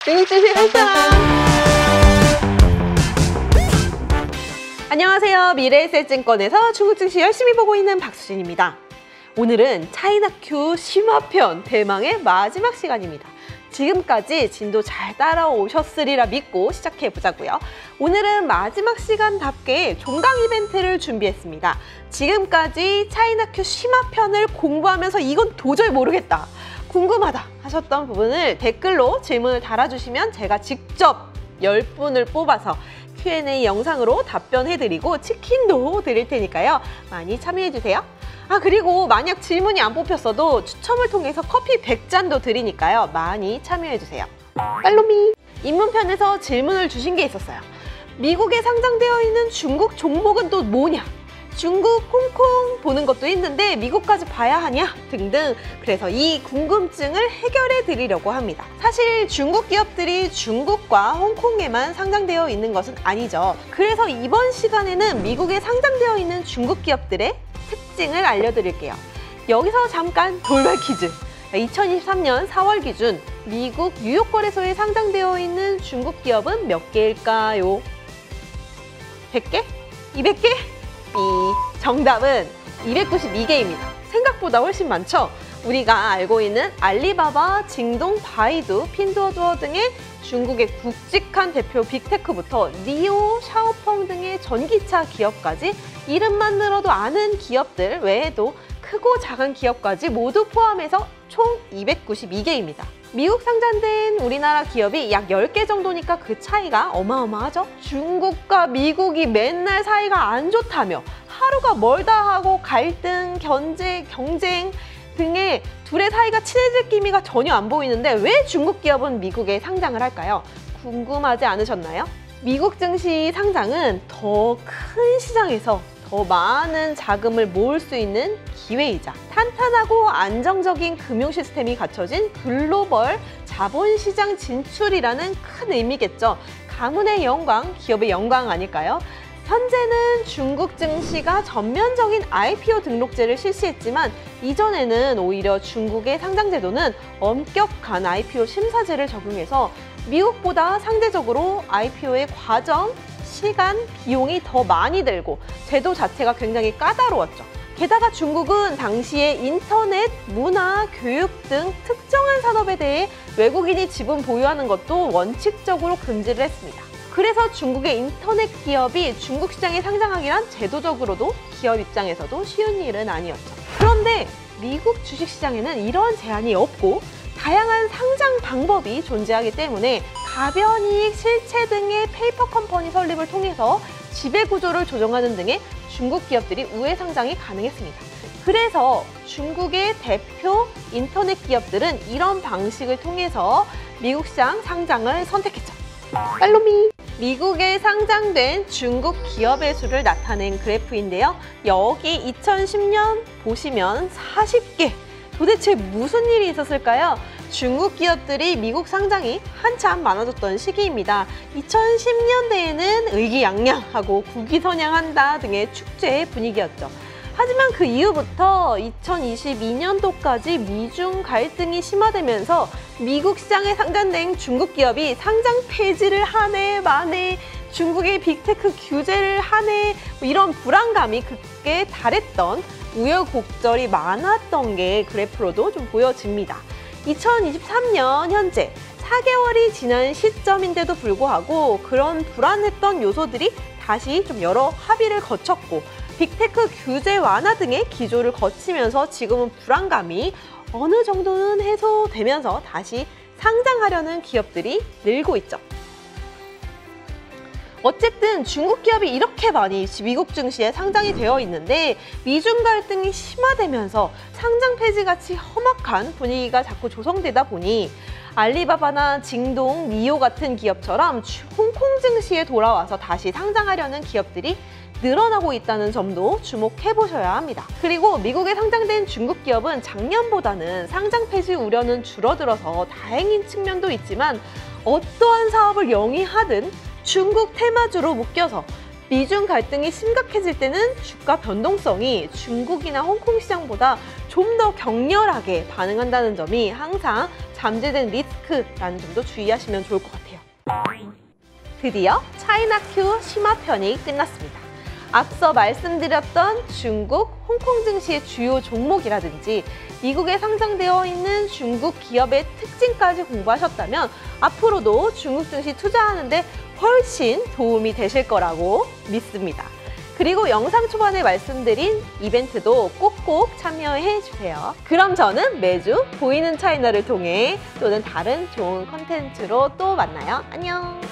중국 증시 할 사람. 안녕하세요. 미래에셋증권에서 중국 증시 열심히 보고 있는 박수진입니다. 오늘은 차이나큐 심화편 대망의 마지막 시간입니다. 지금까지 진도 잘 따라오셨으리라 믿고 시작해보자고요. 오늘은 마지막 시간답게 종강 이벤트를 준비했습니다. 지금까지 차이나큐 심화편을 공부하면서 이건 도저히 모르겠다, 궁금하다 하셨던 부분을 댓글로 질문을 달아주시면 제가 직접 10분을 뽑아서 Q&A 영상으로 답변해드리고 치킨도 드릴 테니까요. 많이 참여해주세요. 그리고 만약 질문이 안 뽑혔어도 추첨을 통해서 커피 100잔도 드리니까요. 많이 참여해주세요. 팔로미! 입문편에서 질문을 주신 게 있었어요. 미국에 상장되어 있는 중국 종목은 또 뭐냐? 중국, 홍콩 보는 것도 있는데 미국까지 봐야 하냐? 등등. 그래서 이 궁금증을 해결해 드리려고 합니다. 사실 중국 기업들이 중국과 홍콩에만 상장되어 있는 것은 아니죠. 그래서 이번 시간에는 미국에 상장되어 있는 중국 기업들의 특징을 알려드릴게요. 여기서 잠깐 돌발 퀴즈. 2023년 4월 기준 미국 뉴욕 거래소에 상장되어 있는 중국 기업은 몇 개일까요? 100개? 200개? 정답은 292개입니다. 생각보다 훨씬 많죠? 우리가 알고 있는 알리바바, 징동, 바이두, 핀두어두어 등의 중국의 굵직한 대표 빅테크부터 니오, 샤오펑 등의 전기차 기업까지 이름만 들어도 아는 기업들 외에도 크고 작은 기업까지 모두 포함해서 총 292개입니다. 미국 상장된 우리나라 기업이 약 10개 정도니까 그 차이가 어마어마하죠? 중국과 미국이 맨날 사이가 안 좋다며 하루가 멀다 하고 갈등, 경쟁 등의 둘의 사이가 친해질 기미가 전혀 안 보이는데 왜 중국 기업은 미국에 상장을 할까요? 궁금하지 않으셨나요? 미국 증시 상장은 더 큰 시장에서 더 많은 자금을 모을 수 있는 기회이자 탄탄하고 안정적인 금융 시스템이 갖춰진 글로벌 자본시장 진출이라는 큰 의미겠죠. 가문의 영광, 기업의 영광 아닐까요? 현재는 중국 증시가 전면적인 IPO 등록제를 실시했지만 이전에는 오히려 중국의 상장제도는 엄격한 IPO 심사제를 적용해서 미국보다 상대적으로 IPO의 과정, 시간, 비용이 더 많이 들고 제도 자체가 굉장히 까다로웠죠. 게다가 중국은 당시에 인터넷, 문화, 교육 등 특정한 산업에 대해 외국인이 지분 보유하는 것도 원칙적으로 금지를 했습니다. 그래서 중국의 인터넷 기업이 중국 시장에 상장하기란 제도적으로도 기업 입장에서도 쉬운 일은 아니었죠. 그런데 미국 주식시장에는 이런 제한이 없고 다양한 상장 방법이 존재하기 때문에 가변이익, 실체 등의 페이퍼 컴퍼니 설립을 통해서 지배구조를 조정하는 등의 중국 기업들이 우회 상장이 가능했습니다. 그래서 중국의 대표 인터넷 기업들은 이런 방식을 통해서 미국 시장 상장을 선택했죠. 팔로미! 미국에 상장된 중국 기업의 수를 나타낸 그래프인데요. 여기 2010년 보시면 40개. 도대체 무슨 일이 있었을까요? 중국 기업들이 미국 상장이 한참 많아졌던 시기입니다. 2010년대에는 의기양양하고 국위선양한다 등의 축제의 분위기였죠. 하지만 그 이후부터 2022년도까지 미중 갈등이 심화되면서 미국 시장에 상장된 중국 기업이 상장 폐지를 하네 마네, 중국의 빅테크 규제를 하네, 이런 불안감이 극에 달했던 우여곡절이 많았던 게 그래프로도 좀 보여집니다. 2023년 현재 4개월이 지난 시점인데도 불구하고 그런 불안했던 요소들이 다시 좀 여러 합의를 거쳤고 빅테크 규제 완화 등의 기조를 거치면서 지금은 불안감이 어느 정도는 해소되면서 다시 상장하려는 기업들이 늘고 있죠. 어쨌든 중국 기업이 이렇게 많이 미국 증시에 상장이 되어 있는데 미중 갈등이 심화되면서 상장 폐지같이 험악한 분위기가 자꾸 조성되다 보니 알리바바나 징동, 니오 같은 기업처럼 홍콩 증시에 돌아와서 다시 상장하려는 기업들이 늘어나고 있다는 점도 주목해 보셔야 합니다. 그리고 미국에 상장된 중국 기업은 작년보다는 상장 폐지 우려는 줄어들어서 다행인 측면도 있지만 어떠한 사업을 영위하든 중국 테마주로 묶여서 미중 갈등이 심각해질 때는 주가 변동성이 중국이나 홍콩 시장보다 좀 더 격렬하게 반응한다는 점이 항상 잠재된 리스크라는 점도 주의하시면 좋을 것 같아요. 드디어 차이나큐 심화편이 끝났습니다. 앞서 말씀드렸던 중국, 홍콩 증시의 주요 종목이라든지 미국에 상장되어 있는 중국 기업의 특징까지 공부하셨다면 앞으로도 중국 증시 투자하는데 훨씬 도움이 되실 거라고 믿습니다. 그리고 영상 초반에 말씀드린 이벤트도 꼭꼭 참여해 주세요. 그럼 저는 매주 보이는 차이나를 통해 또는 다른 좋은 컨텐츠로 또 만나요. 안녕!